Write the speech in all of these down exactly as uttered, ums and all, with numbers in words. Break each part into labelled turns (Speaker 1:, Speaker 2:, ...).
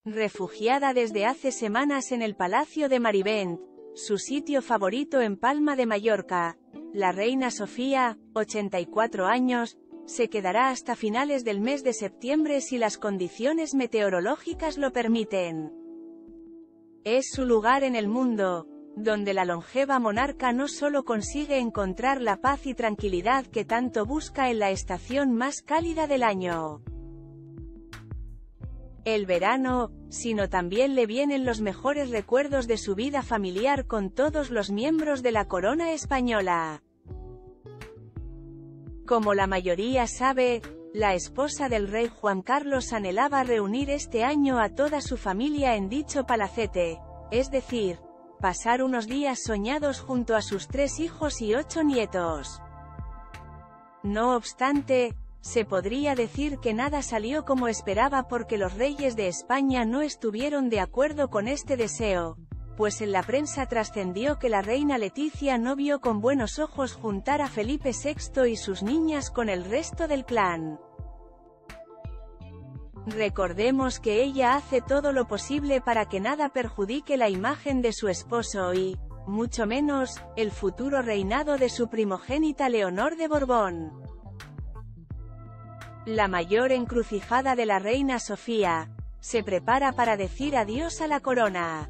Speaker 1: Refugiada desde hace semanas en el Palacio de Marivent, su sitio favorito en Palma de Mallorca, la reina Sofía, ochenta y cuatro años, se quedará hasta finales del mes de septiembre si las condiciones meteorológicas lo permiten. Es su lugar en el mundo, donde la longeva monarca no solo consigue encontrar la paz y tranquilidad que tanto busca en la estación más cálida del año, el verano, sino también le vienen los mejores recuerdos de su vida familiar con todos los miembros de la corona española. Como la mayoría sabe, la esposa del rey Juan Carlos anhelaba reunir este año a toda su familia en dicho palacete, es decir, pasar unos días soñados junto a sus tres hijos y ocho nietos. No obstante, se podría decir que nada salió como esperaba porque los reyes de España no estuvieron de acuerdo con este deseo, pues en la prensa trascendió que la reina Leticia no vio con buenos ojos juntar a Felipe sexto y sus niñas con el resto del clan. Recordemos que ella hace todo lo posible para que nada perjudique la imagen de su esposo y, mucho menos, el futuro reinado de su primogénita Leonor de Borbón. La mayor encrucijada de la reina Sofía, se prepara para decir adiós a la corona.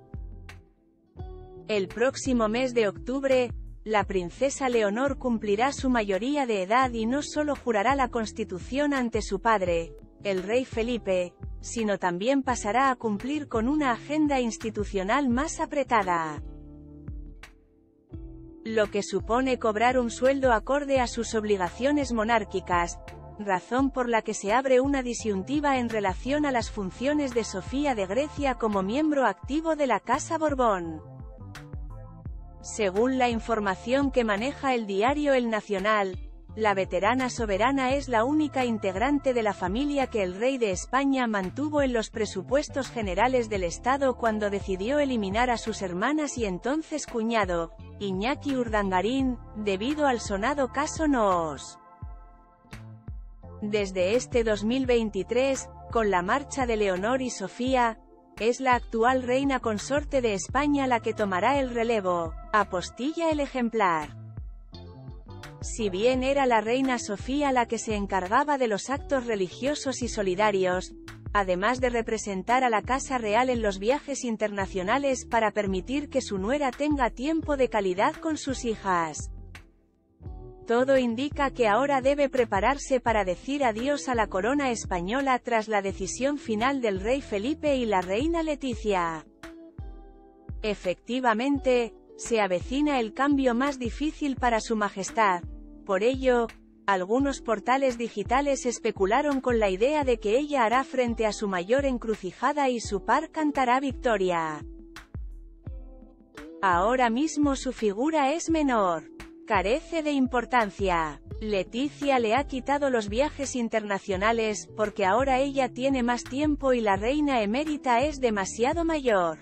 Speaker 1: El próximo mes de octubre, la princesa Leonor cumplirá su mayoría de edad y no solo jurará la Constitución ante su padre, el rey Felipe, sino también pasará a cumplir con una agenda institucional más apretada, lo que supone cobrar un sueldo acorde a sus obligaciones monárquicas, razón por la que se abre una disyuntiva en relación a las funciones de Sofía de Grecia como miembro activo de la Casa Borbón. Según la información que maneja el diario El Nacional, la veterana soberana es la única integrante de la familia que el rey de España mantuvo en los presupuestos generales del Estado cuando decidió eliminar a sus hermanas y entonces cuñado, Iñaki Urdangarín, debido al sonado caso Noos. Desde este dos mil veintitrés, con la marcha de Leonor y Sofía, es la actual reina consorte de España la que tomará el relevo, apostilla El Ejemplar. Si bien era la reina Sofía la que se encargaba de los actos religiosos y solidarios, además de representar a la Casa Real en los viajes internacionales para permitir que su nuera tenga tiempo de calidad con sus hijas, todo indica que ahora debe prepararse para decir adiós a la corona española tras la decisión final del rey Felipe y la reina Leticia. Efectivamente, se avecina el cambio más difícil para su majestad. Por ello, algunos portales digitales especularon con la idea de que ella hará frente a su mayor encrucijada y su par cantará victoria. Ahora mismo su figura es menor. Carece de importancia. Leticia le ha quitado los viajes internacionales, porque ahora ella tiene más tiempo y la reina emérita es demasiado mayor.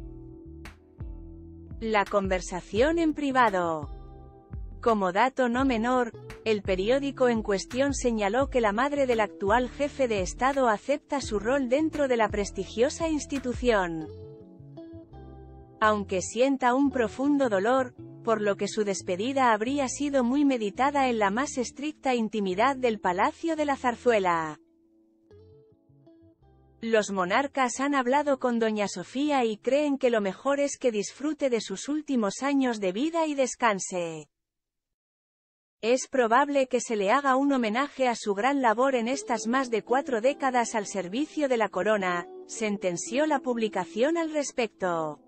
Speaker 1: La conversación en privado. Como dato no menor, el periódico en cuestión señaló que la madre del actual jefe de Estado acepta su rol dentro de la prestigiosa institución, aunque sienta un profundo dolor, por lo que su despedida habría sido muy meditada en la más estricta intimidad del Palacio de la Zarzuela. Los monarcas han hablado con doña Sofía y creen que lo mejor es que disfrute de sus últimos años de vida y descanse. Es probable que se le haga un homenaje a su gran labor en estas más de cuatro décadas al servicio de la corona, sentenció la publicación al respecto.